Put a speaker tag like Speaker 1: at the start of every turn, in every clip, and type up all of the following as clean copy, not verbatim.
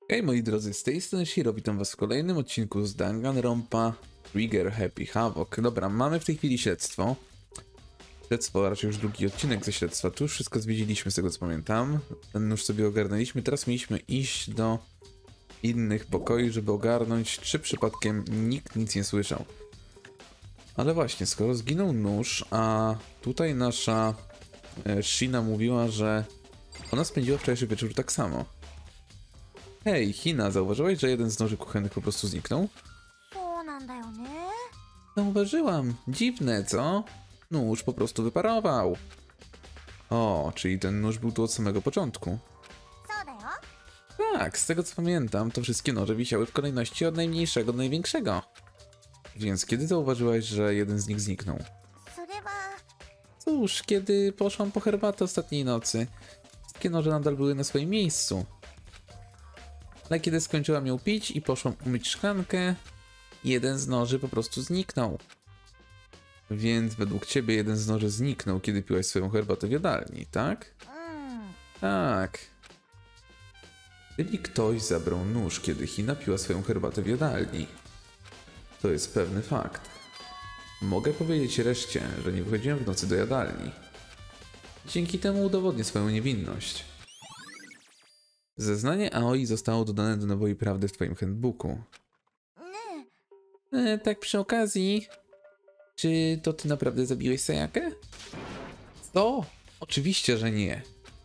Speaker 1: Hej moi drodzy, z tej strony Shiro, witam was w kolejnym odcinku z Danganronpa Trigger Happy Havoc. Dobra, mamy w tej chwili śledztwo. Śledztwo, a raczej już drugi odcinek ze śledztwa. Tu już wszystko zwiedziliśmy, z tego co pamiętam. Ten już sobie ogarnęliśmy. Teraz mieliśmy iść do innych pokoi, żeby ogarnąć, czy przypadkiem nikt nic nie słyszał. Ale właśnie, skoro zginął nóż, a tutaj nasza Shina mówiła, że ona spędziła wczorajszy wieczór tak samo. Hej, Hina, zauważyłeś, że jeden z noży kuchennych po prostu zniknął?
Speaker 2: そうなんだよね。
Speaker 1: Zauważyłam. Dziwne, co? Nóż po prostu wyparował. O, czyli ten nóż był tu od samego początku.
Speaker 2: そうだよ。
Speaker 1: Tak, z tego co pamiętam, to wszystkie noże wisiały w kolejności od najmniejszego do największego. Więc kiedy zauważyłaś, że jeden z nich zniknął?
Speaker 2: それは
Speaker 1: Cóż, kiedy poszłam po herbatę ostatniej nocy, wszystkie noże nadal były na swoim miejscu. Ale kiedy skończyłam ją pić i poszłam umyć szklankę, jeden z noży po prostu zniknął. Więc według ciebie jeden z noży zniknął, kiedy piłaś swoją herbatę w jadalni, tak?
Speaker 2: うん。
Speaker 1: Tak. Czyli ktoś zabrał nóż, kiedy Hina piła swoją herbatę w jadalni. To jest pewny fakt. Mogę powiedzieć reszcie, że nie wychodziłem w nocy do jadalni. Dzięki temu udowodnię swoją niewinność. Zeznanie Aoi zostało dodane do nowej prawdy w twoim handbooku.
Speaker 2: ねえ。
Speaker 1: Tak przy okazji, czy to ty naprawdę zabiłeś Sayakę? Co? Oczywiście, że nie.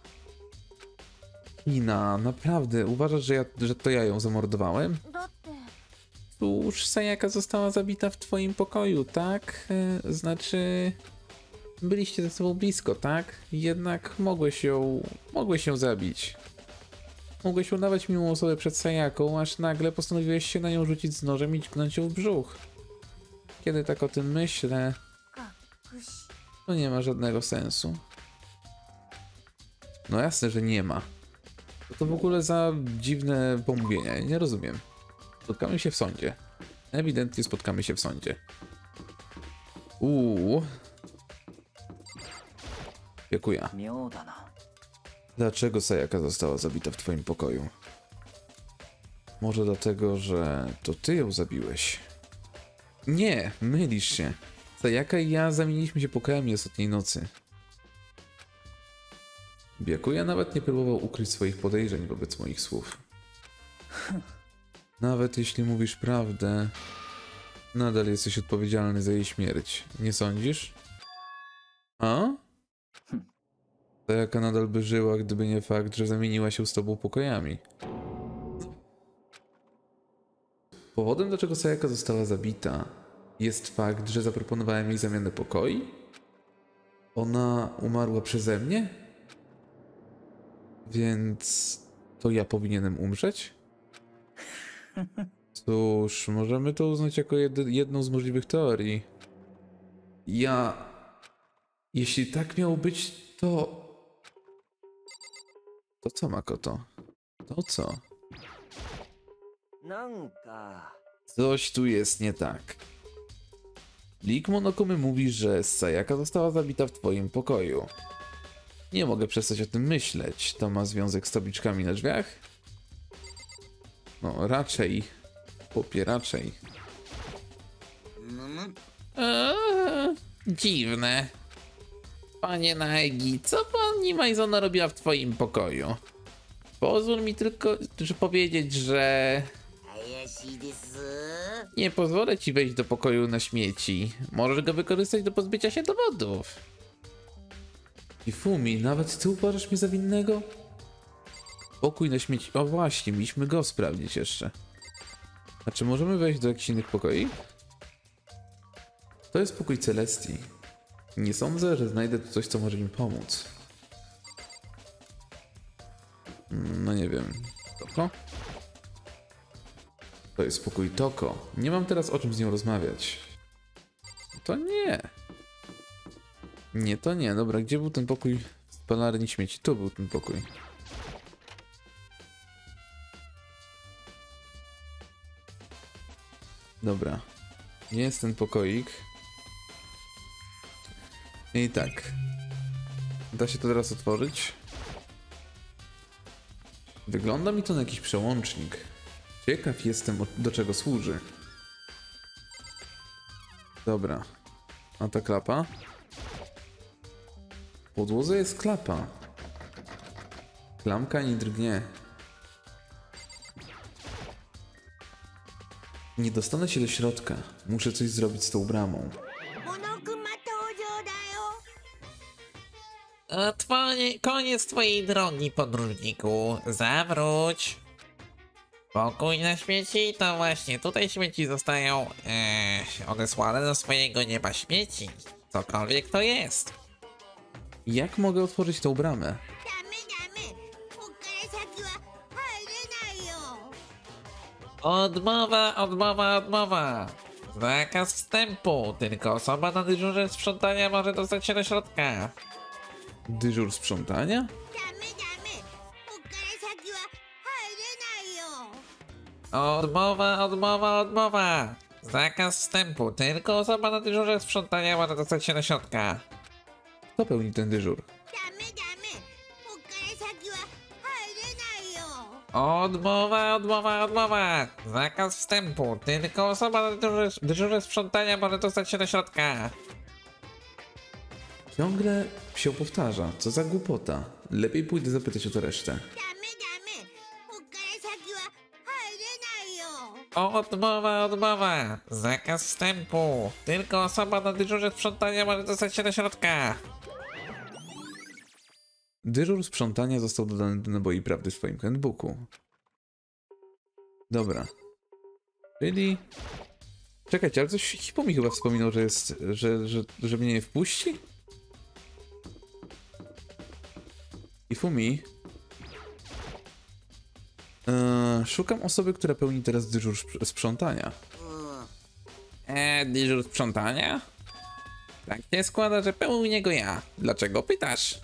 Speaker 1: Hina, naprawdę uważasz, że to ja ją zamordowałem?
Speaker 2: だって。
Speaker 1: Cóż, Sayaka została zabita w twoim pokoju, tak? Znaczy... Byliście ze sobą blisko, tak? Jednak mogłeś ją zabić. Mogłeś udawać miłą osobę przed Sayaką, aż nagle postanowiłeś się na nią rzucić z nożem i dźgnąć ją w brzuch. Kiedy tak o tym myślę,
Speaker 2: 隠し。
Speaker 1: to nie ma żadnego sensu. No jasne, że nie ma. Co to w ogóle za dziwne pomówienia? Nie rozumiem. Spotkamy się w sądzie. Ewidentnie spotkamy się w sądzie. Dziękuję.
Speaker 3: 妙だな。
Speaker 1: Dlaczego Sayaka została zabita w twoim pokoju? Może dlatego, że to ty ją zabiłeś? Nie, mylisz się. Sayaka i ja zamieniliśmy się pokojami ostatniej nocy. Byakuya nawet nie próbował ukryć swoich podejrzeń wobec moich słów. Nawet jeśli mówisz prawdę, nadal jesteś odpowiedzialny za jej śmierć. Nie sądzisz? A? Sayaka nadal by żyła, gdyby nie fakt, że zamieniła się z tobą pokojami. Powodem, dlaczego Sayaka została zabita, jest fakt, że zaproponowałem jej zamianę pokoi? Ona umarła przeze mnie? Więc to ja powinienem umrzeć? Cóż, możemy to uznać jako jedną z możliwych teorii. Jeśli tak miało być, to... To co, Makoto? To co?
Speaker 3: なんか
Speaker 1: Coś tu jest nie tak. Lik Monokumi mówi, że Sayaka została zabita w twoim pokoju. Nie mogę przestać o tym myśleć. To ma związek z tabliczkami na drzwiach? No, raczej. Chłopie, raczej. Dziwne. Panie Naegi, co pani Maizona robiła w twoim pokoju? Pozwól mi tylko powiedzieć, że...
Speaker 2: 怪しいです。
Speaker 1: Nie pozwolę ci wejść do pokoju na śmieci. Możesz go wykorzystać do pozbycia się dowodów. Ifumi, nawet ty uważasz mnie za winnego? Pokój na śmieci... O właśnie, mieliśmy go sprawdzić jeszcze. A czy możemy wejść do jakichś innych pokoi? To jest pokój Celestii. Nie sądzę, że znajdę tu coś, co może mi pomóc. No nie wiem. Toko? To jest pokój Toko. Nie mam teraz o czym z nią rozmawiać. To nie. Nie, to nie. Dobra, gdzie był ten pokój w spalarni śmieci? Tu był ten pokój. Dobra. Jest ten pokoik. I tak. Da się to teraz otworzyć? Wygląda mi to na jakiś przełącznik. Ciekaw jestem, do czego służy. Dobra. A ta klapa? W podłodze jest klapa. Klamka nie drgnie. Nie dostanę się do środka. Muszę coś zrobić z tą bramą.
Speaker 3: Koniec twojej drogi, podróżniku. Zawróć. Pokój na śmieci to właśnie tutaj śmieci zostają odesłane do swojego nieba śmieci. Cokolwiek to jest.
Speaker 1: Jak mogę otworzyć tą bramę?
Speaker 3: Odmowa. Zakaz wstępu. Tylko osoba na dyżurze sprzątania może dostać się do środka.
Speaker 1: Dyżur sprzątania?
Speaker 3: Odmowa. Zakaz wstępu. Tylko osoba na dyżurze sprzątania może dostać się do środka.
Speaker 1: Kto pełni ten dyżur?
Speaker 3: Odmowa. Zakaz wstępu. Tylko osoba na dyżurze sprzątania może dostać się do środka.
Speaker 1: Ciągle się powtarza. Co za głupota. Lepiej pójdę zapytać o tę resztę.
Speaker 3: Odmowa. Zakaz wstępu. Tylko osoba na dyżurze sprzątania może dostać się do środka.
Speaker 1: Dyżur sprzątania został dodany do naboi prawdy w swoim handbooku. Dobra. Czyli... Czekajcie, ale coś Hippo mi chyba wspominał, że jest... że mnie nie wpuści? Hifumi? Szukam osoby, która pełni teraz dyżur sprzątania.
Speaker 3: Dyżur sprzątania? Tak się składa, że pełnię go ja. Dlaczego pytasz?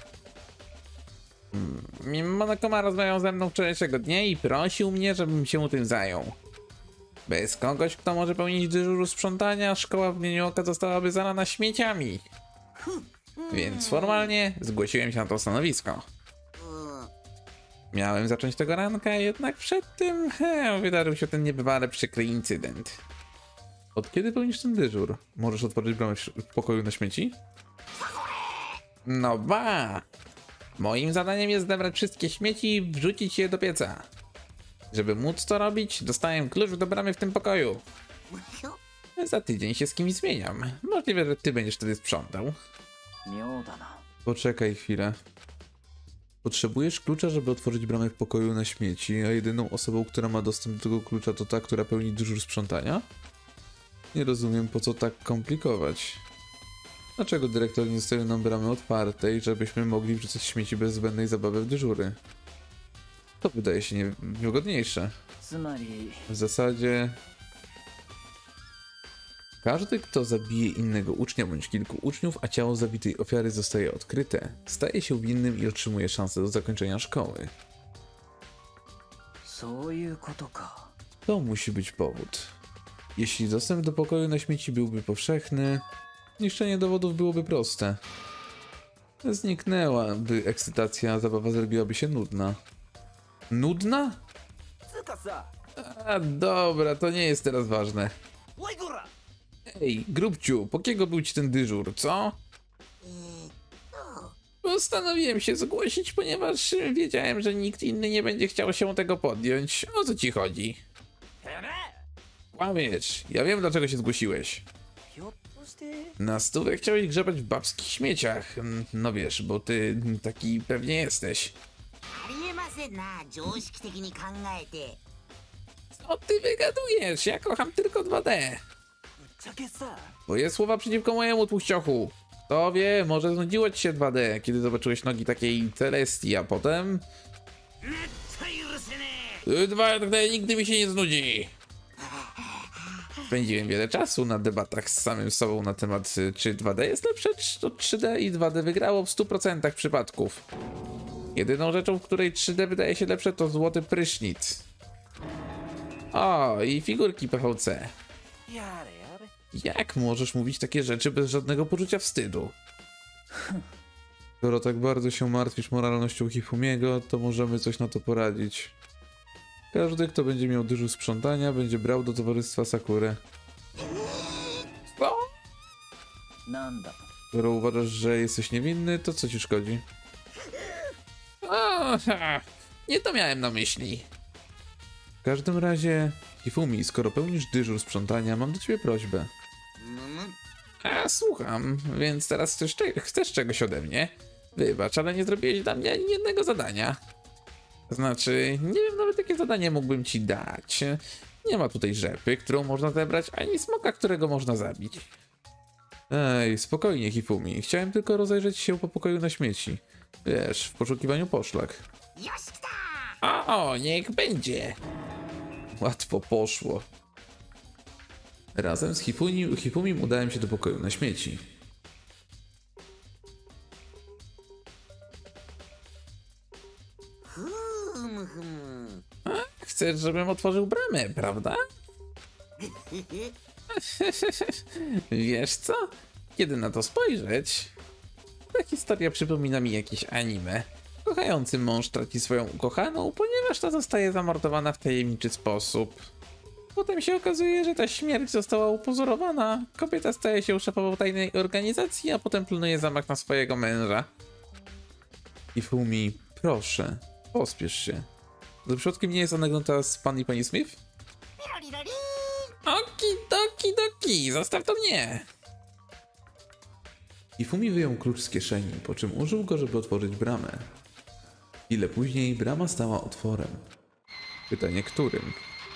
Speaker 3: Monokoma rozmawiał ze mną wczorajszego dnia i prosił mnie, żebym się tym zajął. Bez kogoś, kto może pełnić dyżur sprzątania, szkoła w mgnieniu oka zostałaby zalana śmieciami. Więc formalnie zgłosiłem się na to stanowisko. Miałem zacząć tego ranka, jednak przed tym wydarzył się ten niebywale przykry incydent.
Speaker 1: Od kiedy pełnisz ten dyżur? Możesz otworzyć bramę w pokoju na śmieci?
Speaker 3: No ba! Moim zadaniem jest zebrać wszystkie śmieci i wrzucić je do pieca. Żeby móc to robić, dostałem klucz do bramy w tym pokoju. Za tydzień się z kimś zmieniam. Możliwe, że ty będziesz wtedy sprzątał.
Speaker 1: Poczekaj chwilę. Potrzebujesz klucza, żeby otworzyć bramę w pokoju na śmieci, a jedyną osobą, która ma dostęp do tego klucza, to ta, która pełni dyżur sprzątania? Nie rozumiem, po co tak komplikować. Dlaczego dyrektor nie zostawił nam bramy otwartej, żebyśmy mogli wrzucać śmieci bez zbędnej zabawy w dyżury? To wydaje się niewygodniejsze. W zasadzie... Każdy, kto zabije innego ucznia bądź kilku uczniów, a ciało zabitej ofiary zostaje odkryte, staje się winnym i otrzymuje szansę do zakończenia szkoły. To musi być powód. Jeśli dostęp do pokoju na śmieci byłby powszechny, niszczenie dowodów byłoby proste. Zniknęłaby ekscytacja, a zabawa zrobiłaby się nudna. Nudna? A dobra, to nie jest teraz ważne. Ej, grubciu, po kiego był ci ten dyżur, co? Postanowiłem się zgłosić, ponieważ wiedziałem, że nikt inny nie będzie chciał się tego podjąć. O co ci chodzi? Kłamiesz, ja wiem, dlaczego się zgłosiłeś. Na stówę chciałeś grzebać w babskich śmieciach. No wiesz, bo ty taki pewnie jesteś. Co ty wygadujesz? Ja kocham tylko 2D. Twoje słowa przeciwko mojemu tłuściochu. Kto wie, może znudziło ci się 2D, kiedy zobaczyłeś nogi takiej Celestii, a potem... 2D nigdy mi się nie znudzi. Spędziłem wiele czasu na debatach z samym sobą na temat, czy 2D jest lepsze od 3D i 2D wygrało w 100% przypadków. Jedyną rzeczą, w której 3D wydaje się lepsze, to złoty prysznic. O, i figurki PVC. Jak możesz mówić takie rzeczy bez żadnego poczucia wstydu? Skoro tak bardzo się martwisz moralnością Hifumiego, to możemy coś na to poradzić. Każdy, kto będzie miał dyżur sprzątania, będzie brał do towarzystwa Sakurę.
Speaker 3: Co?
Speaker 2: なんだ
Speaker 1: Skoro uważasz, że jesteś niewinny, to co ci szkodzi?
Speaker 3: Nie to miałem na myśli.
Speaker 1: W każdym razie, Hifumi, skoro pełnisz dyżur sprzątania, mam do ciebie prośbę.
Speaker 3: Słucham, więc teraz chcesz czegoś ode mnie? Wybacz, ale nie zrobiłeś dla mnie ani jednego zadania. Znaczy, nie wiem nawet jakie zadanie mógłbym ci dać. Nie ma tutaj rzepy, którą można zebrać, ani smoka, którego można zabić.
Speaker 1: Ej, spokojnie, Hifumi. Chciałem tylko rozejrzeć się po pokoju na śmieci. Wiesz, w poszukiwaniu poszlak.
Speaker 2: よし来た
Speaker 3: O, niech będzie.
Speaker 1: Łatwo poszło. Razem z Hifumim udałem się do pokoju na śmieci.
Speaker 3: Chcesz, żebym otworzył bramę, prawda? Wiesz co? Kiedy na to spojrzeć, ta historia przypomina mi jakieś anime. Kochający mąż traci swoją ukochaną, ponieważ ta zostaje zamordowana w tajemniczy sposób. Potem się okazuje, że ta śmierć została upozorowana. Kobieta staje się szefową tajnej organizacji, a potem planuje zamach na swojego męża.
Speaker 1: Hifumi, proszę, pospiesz się. Za przypadkiem nie jest anegdota z pan i pani Smith?
Speaker 2: ピロリロリ
Speaker 3: Okidoki, zostaw to mnie!
Speaker 1: Hifumi wyjął klucz z kieszeni, po czym użył go, żeby otworzyć bramę. Chwilę później brama stała otworem. Pytanie, którym?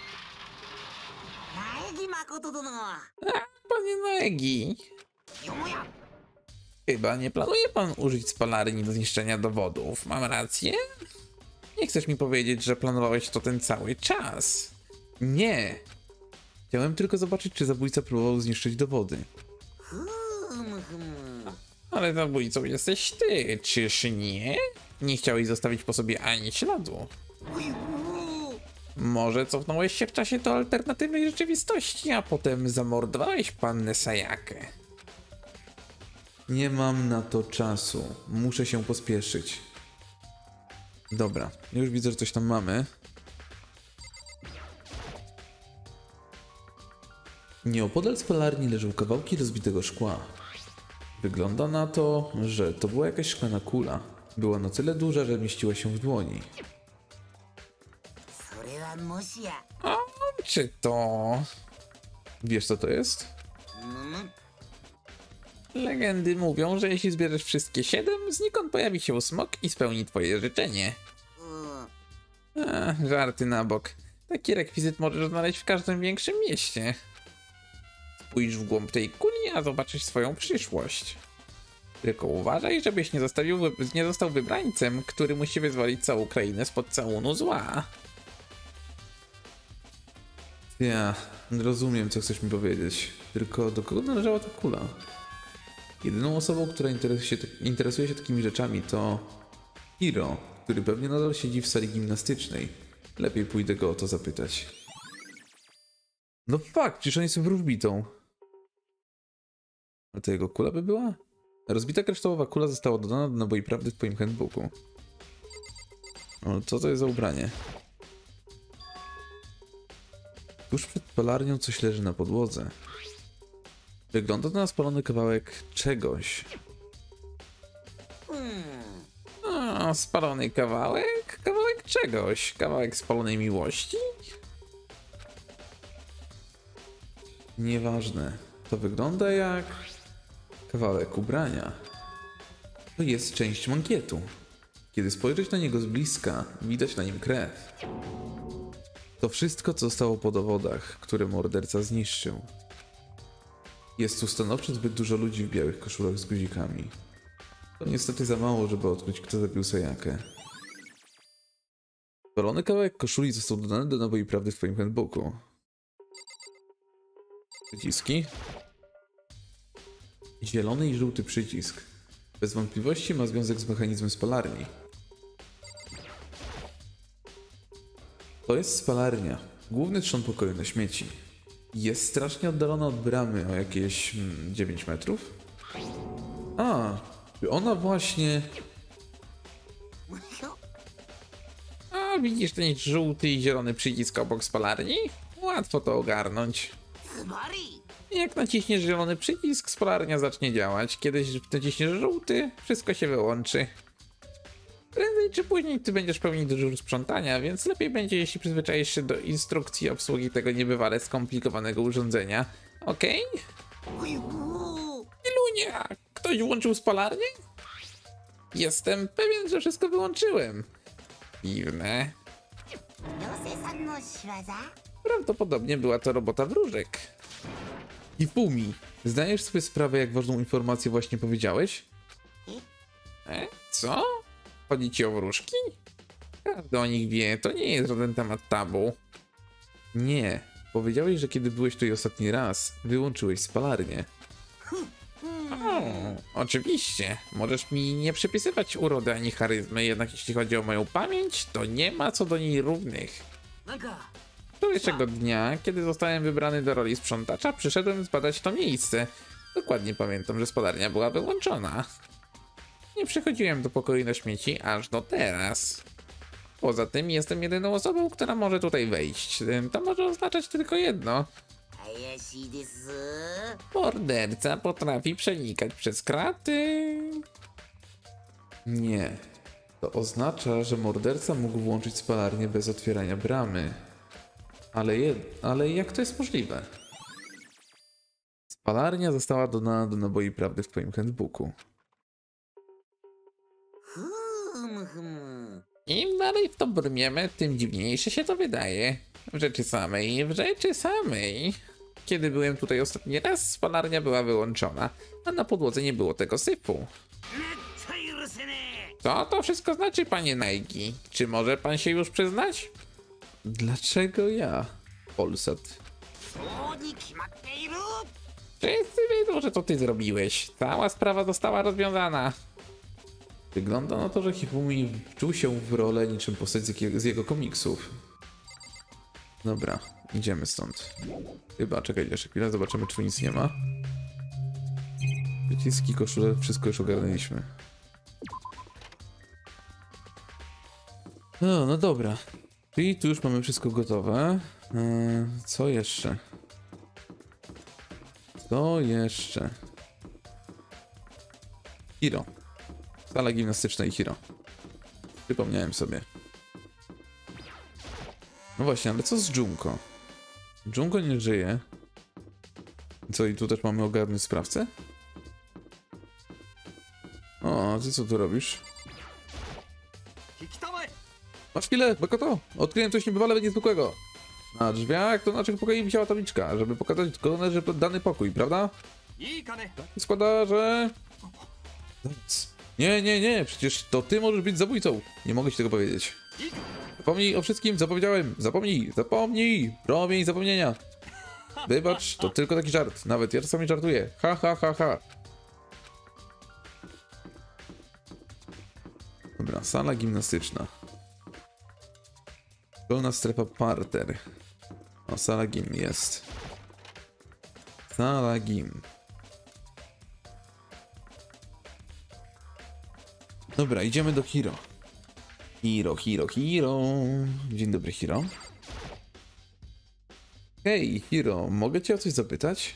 Speaker 2: 苗木誠殿
Speaker 3: Panie Noegi,
Speaker 2: よもや
Speaker 3: chyba nie planuje pan użyć spalarni do zniszczenia dowodów, mam rację? Nie chcesz mi powiedzieć, że planowałeś to ten cały czas?
Speaker 1: Nie! Chciałem tylko zobaczyć, czy zabójca próbował zniszczyć dowody.
Speaker 2: ふむふむ
Speaker 3: Ale zabójcą jesteś ty, czyż nie? Nie chciałeś zostawić po sobie ani śladu.
Speaker 2: ふゆ
Speaker 3: Może cofnąłeś się w czasie do alternatywnej rzeczywistości, a potem zamordowałeś pannę Sayakę.
Speaker 1: Nie mam na to czasu. Muszę się pospieszyć. Dobra, już widzę, że coś tam mamy. Nieopodal spalarni leżą kawałki rozbitego szkła. Wygląda na to, że to była jakaś szklana kula. Była na tyle duża, że mieściła się w dłoni.
Speaker 2: それはもしや
Speaker 3: O, czy to...
Speaker 1: Wiesz, co to jest?
Speaker 2: むむ
Speaker 3: Legendy mówią, że jeśli zbierzesz wszystkie 7, znikąd pojawi się smok i spełni twoje życzenie.
Speaker 2: う
Speaker 3: Żarty na bok. Taki rekwizyt możesz znaleźć w każdym większym mieście. Spójrz w głąb tej kuli, a zobaczysz swoją przyszłość. Tylko uważaj, żebyś nie został wybrańcem, który musi wyzwolić całą krainę spod całunu zła.
Speaker 1: Ja rozumiem, co chcesz mi powiedzieć. Tylko do kogo należała ta kula? Jedyną osobą, która interesuje się takimi rzeczami, to Hiro, który pewnie nadal siedzi w sali gimnastycznej. Lepiej pójdę go o to zapytać. No fakt, przecież on jest wróżbitą. A to jego kula by była? Rozbita kryształowa kula została dodana do naboi prawdy w twoim handbooku. O, co to jest za ubranie? Tuż przed palarnią coś leży na podłodze. Wygląda to na spalony kawałek czegoś.
Speaker 3: O, spalony kawałek? Kawałek czegoś? Kawałek spalonej miłości?
Speaker 1: Nieważne. To wygląda jak kawałek ubrania. To jest część mankietu. Kiedy spojrzeć na niego z bliska, widać na nim krew. To wszystko, co zostało po dowodach, które morderca zniszczył. Jest tu stanowczo zbyt dużo ludzi w białych koszulach z guzikami. To niestety za mało, żeby odkryć, kto zabił Sayakę. Spalony kawałek koszuli został dodany do naboi prawdy w twoim handbooku. Przyciski. Zielony i żółty przycisk. Bez wątpliwości ma związek z mechanizmem spalarni. To jest spalarnia. Główny trzon pokoju na śmieci. Jest strasznie oddalona od bramy o jakieś 9 metrów. Czy ona właśnie...
Speaker 3: あ widzisz ten żółty i zielony przycisk obok spalarni? Łatwo to ogarnąć.
Speaker 2: ズバリ
Speaker 3: Jak naciśniesz zielony przycisk, spalarnia zacznie działać. Kiedy naciśniesz żółty, wszystko się wyłączy. Prędzej czy później ty będziesz pełnić dyżur sprzątania, więc lepiej będzie, jeśli przyzwyczaisz się do instrukcji obsługi tego niebywale skomplikowanego urządzenia. Okej?
Speaker 2: ほいほー
Speaker 3: Ilunia! Ktoś włączył spalarnię? Jestem pewien, że wszystko wyłączyłem. Dziwne.
Speaker 2: 妖精さんの仕業
Speaker 3: Prawdopodobnie była to robota wróżek. Hifumi, zdajesz sobie sprawę, jak ważną informację właśnie powiedziałeś? Co? Chodzi ci o wróżki? Każdy o nich wie, to nie jest żaden temat tabu. Nie, powiedziałeś, że kiedy byłeś tutaj ostatni raz, wyłączyłeś spalarnię. O, oczywiście, możesz mi nie przypisywać urody ani charyzmy, jednak jeśli chodzi o moją pamięć, to nie ma co do niej równych.
Speaker 2: なんか
Speaker 3: Wczorajszego dnia, kiedy zostałem wybrany do roli sprzątacza, przyszedłem zbadać to miejsce. Dokładnie pamiętam, że spalarnia była wyłączona. Nie przychodziłem do pokoju na śmieci aż do teraz. Poza tym jestem jedyną osobą, która może tutaj wejść. To może oznaczać tylko jedno.
Speaker 2: 怪しいです
Speaker 3: Morderca potrafi przenikać przez kraty.
Speaker 1: Nie. To oznacza, że morderca mógł włączyć spalarnię bez otwierania bramy. Ale jak to jest możliwe? Spalarnia została dodana do naboi prawdy w twoim handbooku.
Speaker 2: ふむふむ
Speaker 3: Im dalej w to brniemy, tym dziwniejsze się to wydaje. W rzeczy samej. Kiedy byłem tutaj ostatni raz, spalarnia była wyłączona, a na podłodze nie było tego syfu.
Speaker 2: めっちゃ許せね
Speaker 3: Co to wszystko znaczy, panie Naigi? Czy może pan się już przyznać?
Speaker 1: Dlaczego ja? Polsat.
Speaker 2: えそうに決まっている
Speaker 3: Wszyscy wiedzą, że to ty zrobiłeś. Cała sprawa została rozwiązana.
Speaker 1: Wygląda na to, że Hifumi wczuł się w rolę niczym postać z jego komiksów. Dobra, idziemy stąd. Chyba, czekaj jeszcze chwilę, zobaczymy, czy tu nic nie ma. Przyciski, koszule, wszystko już ogarnęliśmy. No dobra. Czyli tu już mamy wszystko gotowe. Co jeszcze? Co jeszcze? Hiro. Sala gimnastyczna i Hiro. Przypomniałem sobie. No właśnie, ale co z Junko? Junko nie żyje. Co, i tu też mamy ogarnąć sprawcę? O, ty co tu robisz?
Speaker 2: 引きたまえ
Speaker 1: Masz chwilę, Makoto! Odkryłem coś niebywale niezwykłego. Na drzwiach do naszych pokoi wisiała tabliczka, żeby pokazać konerzy dany pokój, prawda?
Speaker 2: いいかね
Speaker 1: I składa, że... Zaraz. Nie, przecież to ty możesz być zabójcą. Nie mogę ci tego powiedzieć.
Speaker 2: いいか
Speaker 1: Zapomnij o wszystkim, co powiedziałem. Zapomnij! Promień zapomnienia. Wybacz, to tylko taki żart. Nawet ja czasami żartuję. Ha, ha, ha, ha. Dobra, sala gimnastyczna. Dolna strefa parter. O, sala gim jest. Sala gim. Dobra, idziemy do Hiro. Hiro. Dzień dobry, Hiro. Hej, Hiro, mogę cię o coś zapytać?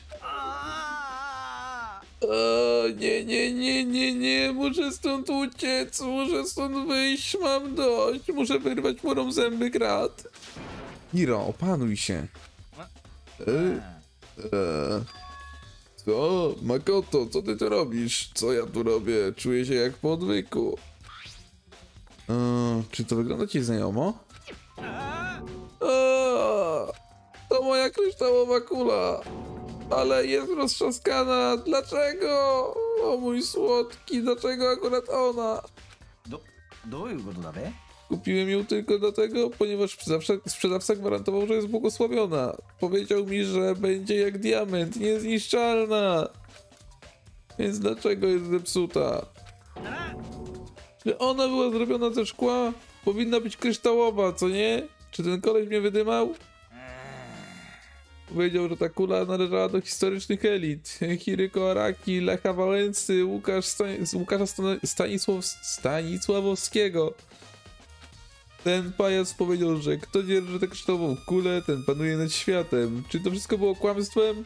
Speaker 1: Nie, muszę stąd uciec, muszę stąd wyjść, mam dość, muszę wyrwać murom zęby krat. Hiro, opanuj się. Co? Makoto, co ty tu robisz? Co ja tu robię? Czuję się jak po odwyku. Czy to wygląda ci znajomo? To moja kryształowa kula. Ale jest roztrzaskana. Dlaczego? O mój słodki, dlaczego akurat ona?
Speaker 2: どういうことだべ
Speaker 1: Kupiłem ją tylko dlatego, ponieważ sprzedawca gwarantował, że jest błogosławiona. Powiedział mi, że będzie jak diament, niezniszczalna. Więc dlaczego jest zepsuta? Czy ona była zrobiona ze szkła? Powinna być kryształowa, co nie? Czy ten koleś mnie wydymał? Powiedział, że ta kula należała do historycznych elit. Hiryko Araki, Lecha Wałęsy, Łukasza Stanisławowskiego. Ten pajac powiedział, że kto dzierży tę kryształową kulę, ten panuje nad światem. Czy to wszystko było kłamstwem?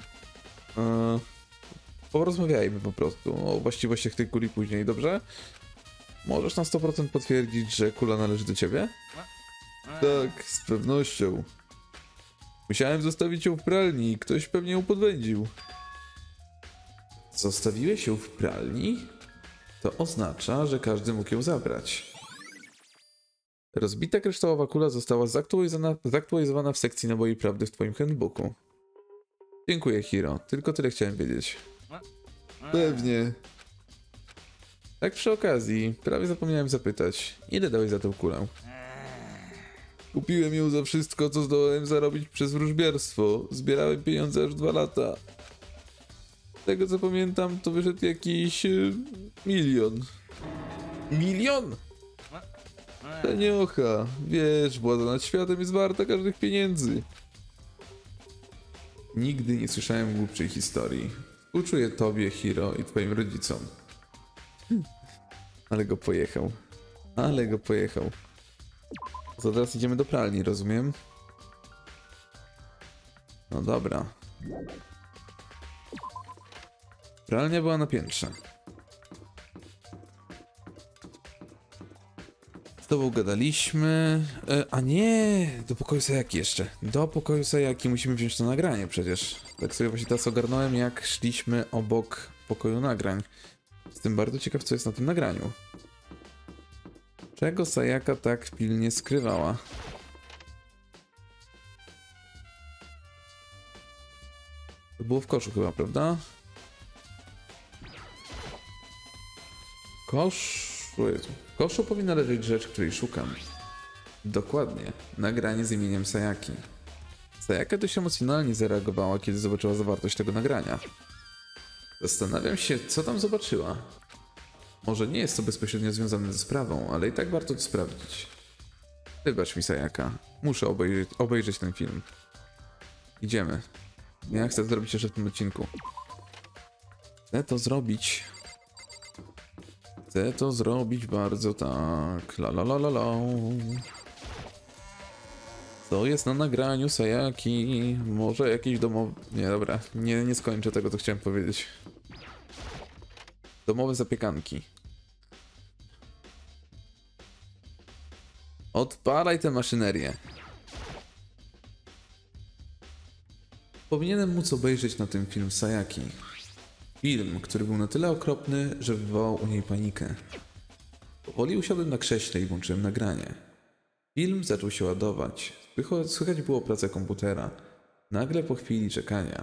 Speaker 1: Porozmawiajmy po prostu o właściwościach tej kuli później, dobrze? Możesz na 100% potwierdzić, że kula należy do ciebie? Tak, z pewnością. Musiałem zostawić ją w pralni i ktoś pewnie ją podwędził. Zostawiłeś ją w pralni? To oznacza, że każdy mógł ją zabrać. Rozbita kryształowa kula została zaktualizowana w sekcji naboi prawdy w twoim handbooku. Dziękuję, Hiro. Tylko tyle chciałem wiedzieć. Pewnie. Tak przy okazji, prawie zapomniałem zapytać. Ile dałeś za tę kulę? Kupiłem ją za wszystko, co zdołałem zarobić przez wróżbiarstwo. Zbierałem pieniądze aż 2 lata. Z tego co pamiętam, to wyszedł jakiś... 1 milion.
Speaker 3: Milion?
Speaker 1: Taniocha, wiesz, władza nad światem jest warta każdych pieniędzy. Nigdy nie słyszałem głupszej historii. Współczuję tobie, Hiro, i twoim rodzicom. Ale go pojechał. Ale go pojechał. To teraz idziemy do pralni, rozumiem? No dobra. Pralnia była na piętrze. Z tobą gadaliśmy... a nie! Do pokoju Sayaki jeszcze. Do pokoju Sayaki musimy wziąć to nagranie przecież. Tak sobie właśnie teraz ogarnąłem, jak szliśmy obok pokoju nagrań. Jestem bardzo ciekaw, co jest na tym nagraniu. Czego Sayaka tak pilnie skrywała? To było w koszu chyba, prawda? W koszu powinna leżeć rzecz, której szukam. Dokładnie. Nagranie z imieniem Sayaki. Sayaka dość emocjonalnie zareagowała, kiedy zobaczyła zawartość tego nagrania. Zastanawiam się, co tam zobaczyła. Może nie jest to bezpośrednio związane ze sprawą, ale i tak warto to sprawdzić. Wybacz mi, Sayaka. Muszę obejrzeć ten film. Idziemy. Ja chcę zrobić jeszcze w tym odcinku. Chcę to zrobić bardzo tak. La la la la la. Co jest na nagraniu Sayaki? Może jakiś domowy... Nie, dobra. Nie skończę tego, co chciałem powiedzieć. Domowe zapiekanki. Odpalaj tę maszynerię. Powinienem móc obejrzeć na tym film Sayaki. Film, który był na tyle okropny, że wywołał u niej panikę. Powoli usiadłem na krześle i włączyłem nagranie. Film zaczął się ładować. Słychać było pracę komputera. Nagle po chwili czekania.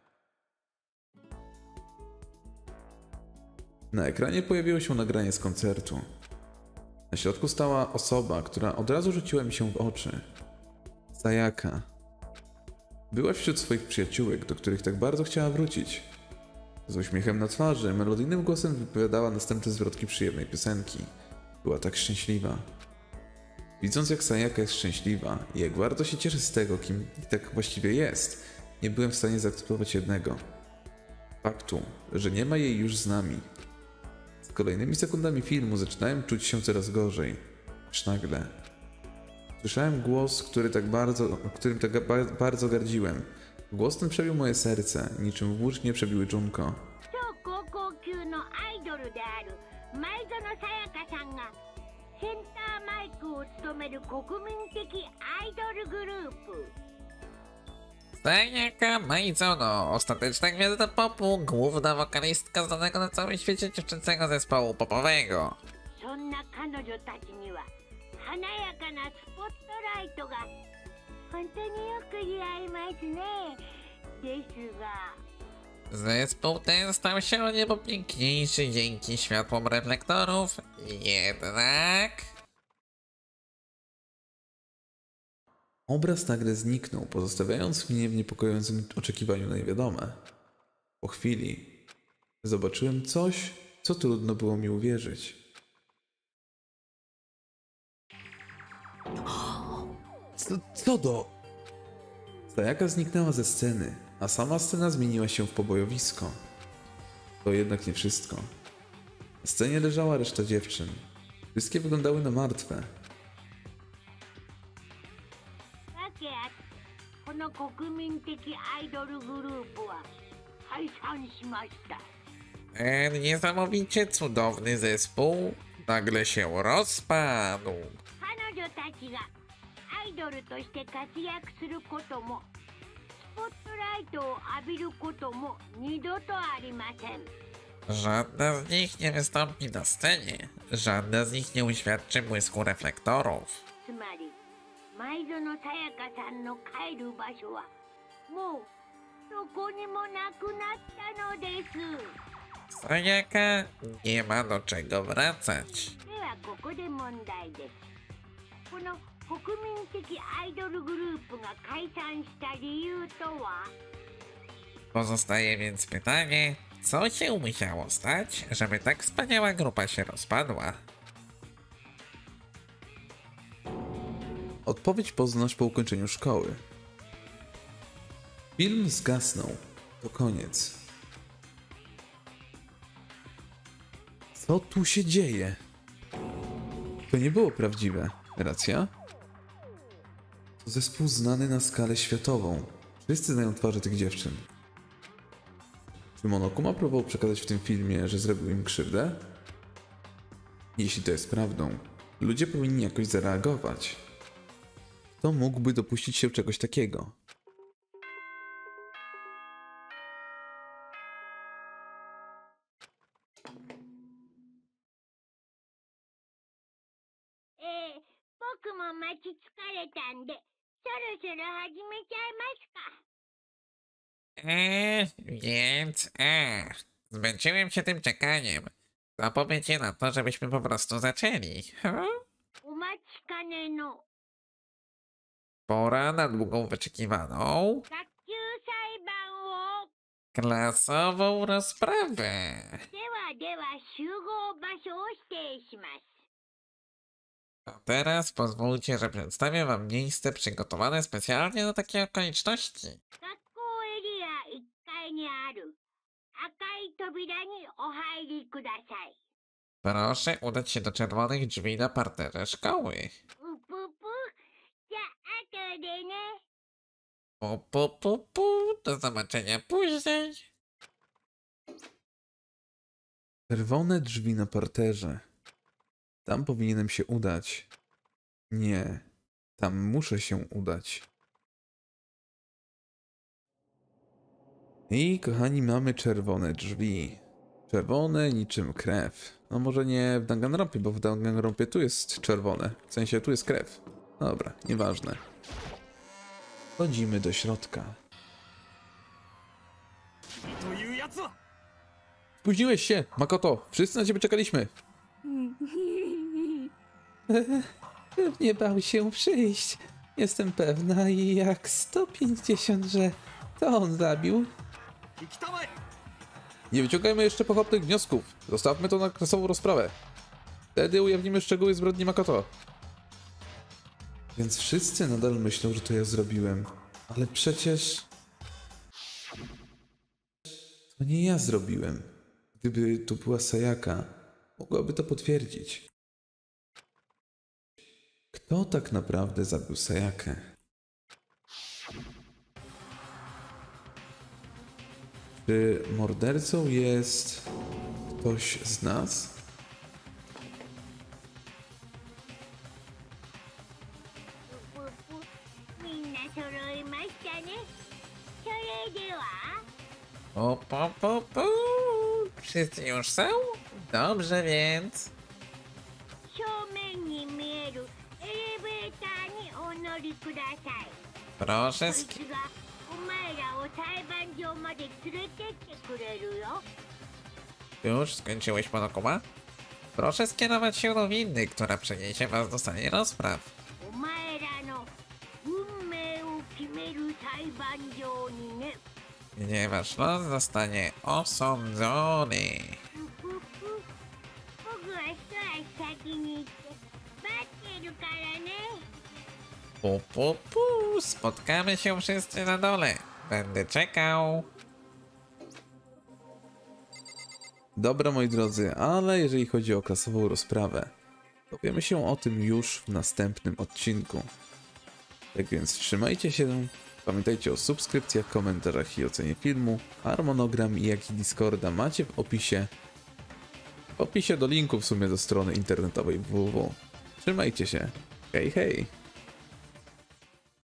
Speaker 1: Na ekranie pojawiło się nagranie z koncertu. Na środku stała osoba, która od razu rzuciła mi się w oczy. Sayaka. Była wśród swoich przyjaciółek, do których tak bardzo chciała wrócić. Z uśmiechem na twarzy, melodyjnym głosem wypowiadała następne zwrotki przyjemnej piosenki. Była tak szczęśliwa. Widząc, jak Sayaka jest szczęśliwa i jak bardzo się cieszy z tego, kim tak właściwie jest, nie byłem w stanie zaakceptować jednego. Faktu, że nie ma jej już z nami. Z kolejnymi sekundami filmu zaczynałem czuć się coraz gorzej. Aż nagle słyszałem głos, którym tak bardzo gardziłem. Głos ten przebił moje serce, niczym włócznie przebiły Junko.
Speaker 3: Sayaka Maizono, ostateczna gwiazda popu, główna wokalistka znanego na całym świecie dziewczęcego zespołu popowego. Zespół ten stał się o niebo piękniejszy dzięki światłom reflektorów, jednak...
Speaker 1: Obraz nagle zniknął, pozostawiając mnie w niepokojącym oczekiwaniu na niewiadome. Po chwili zobaczyłem coś, co trudno było mi uwierzyć. Co do? Sayaka zniknęła ze sceny, a sama scena zmieniła się w pobojowisko. To jednak nie wszystko. Na scenie leżała reszta dziewczyn. Wszystkie wyglądały na martwe.
Speaker 4: けあってこの国民的アイドルグループは解散しました。
Speaker 3: Ten niesamowicie cudowny zespół nagle się rozpadł.
Speaker 4: 彼女たちがアイドルとして活躍することもスポットライトを浴びることも二度とありません。
Speaker 3: Żadna z nich nie wystąpi na scenie. Żadna z nich nie uświadczy błysku reflektorów.
Speaker 4: つまり前園さやかさんの帰る場所はもうどこにもなくなったのです。
Speaker 3: Sayaka nie ma do czego wracać.
Speaker 4: ではここで問題です。この国民的アイドルグループが解散した理由とは？
Speaker 3: Pozostaje więc pytanie, co się musiało stać, żeby tak wspaniała grupa się rozpadła?
Speaker 1: Odpowiedź poznasz po ukończeniu szkoły. Film zgasnął. To koniec. Co tu się dzieje? To nie było prawdziwe, racja? To zespół znany na skalę światową. Wszyscy znają twarze tych dziewczyn. Czy Monokuma próbował przekazać w tym filmie, że zrobił im krzywdę? Jeśli to jest prawdą, ludzie powinni jakoś zareagować. Kto mógłby dopuścić się czegoś takiego?
Speaker 4: E, 僕も待ち疲れたんでそろそろ始めちゃいますか。
Speaker 3: Zmęczyłem się tym czekaniem. Zapowiedźcie na to, żebyśmy po prostu zaczęli.
Speaker 4: お待ちかねの
Speaker 3: Pora na długą wyczekiwaną
Speaker 4: 学級裁判を。
Speaker 3: klasową rozprawę.
Speaker 4: では集合場所を指定します。
Speaker 3: A teraz pozwólcie, że przedstawię wam miejsce przygotowane specjalnie do takiej okoliczności.
Speaker 4: 学校エリア1階にある赤い扉にお入りください。
Speaker 3: Proszę udać się do czerwonych drzwi na parterze szkoły.
Speaker 4: うぷぷ。じゃあ後でね。
Speaker 3: Do zobaczenia później.
Speaker 1: Czerwone drzwi na parterze. Tam powinienem się udać. Nie, tam muszę się udać. I kochani, mamy czerwone drzwi. Czerwone niczym krew. No może nie w Danganronpie, bo w Danganronpie tu jest czerwone. W sensie tu jest krew. Dobra, nieważne. Wchodzimy do środka.
Speaker 2: というやつは
Speaker 1: Spóźniłeś się, Makoto. Wszyscy na ciebie czekaliśmy. Pewnie bał się przyjść. Jestem pewna i jak 150, że to on zabił.
Speaker 2: 引きたまえ。
Speaker 1: Nie wyciągajmy jeszcze pochopnych wniosków. Zostawmy to na klasową rozprawę. Wtedy ujawnimy szczegóły zbrodni Makoto. Więc wszyscy nadal myślą, że to ja zrobiłem. Ale przecież... To nie ja zrobiłem. Gdyby tu była Sayaka, mogłaby to potwierdzić. Kto tak naprawdę zabił Sayakę? Czy mordercą jest ktoś z nas?
Speaker 4: みんな揃いましたね。それでは
Speaker 3: Wszyscy już są? Dobrze więc.
Speaker 4: 正面に見えるエレベーターにお乗りください。
Speaker 3: Proszę
Speaker 4: こいつがお前らを裁判場まで連れてってくれるよ。
Speaker 3: Już skończyłeś, Monokuma? Proszę skierować się do windy, która przeniesie was do sali rozpraw.
Speaker 4: お前らの運命を決める裁判場にね。
Speaker 3: Gdzie wasz los zostanie osądzony.
Speaker 4: 僕は一足先に行って待ってるからね。
Speaker 3: Spotkamy się wszyscy na dole. Będę czekał.
Speaker 1: Dobra, moi drodzy, ale jeżeli chodzi o klasową rozprawę, dowiemy się o tym już w następnym odcinku. Tak więc trzymajcie się, pamiętajcie o subskrypcjach, komentarzach i ocenie filmu. Harmonogram jak i Discorda macie w opisie. W opisie do linku w sumie do strony internetowej www. Trzymajcie się. Hej, hej!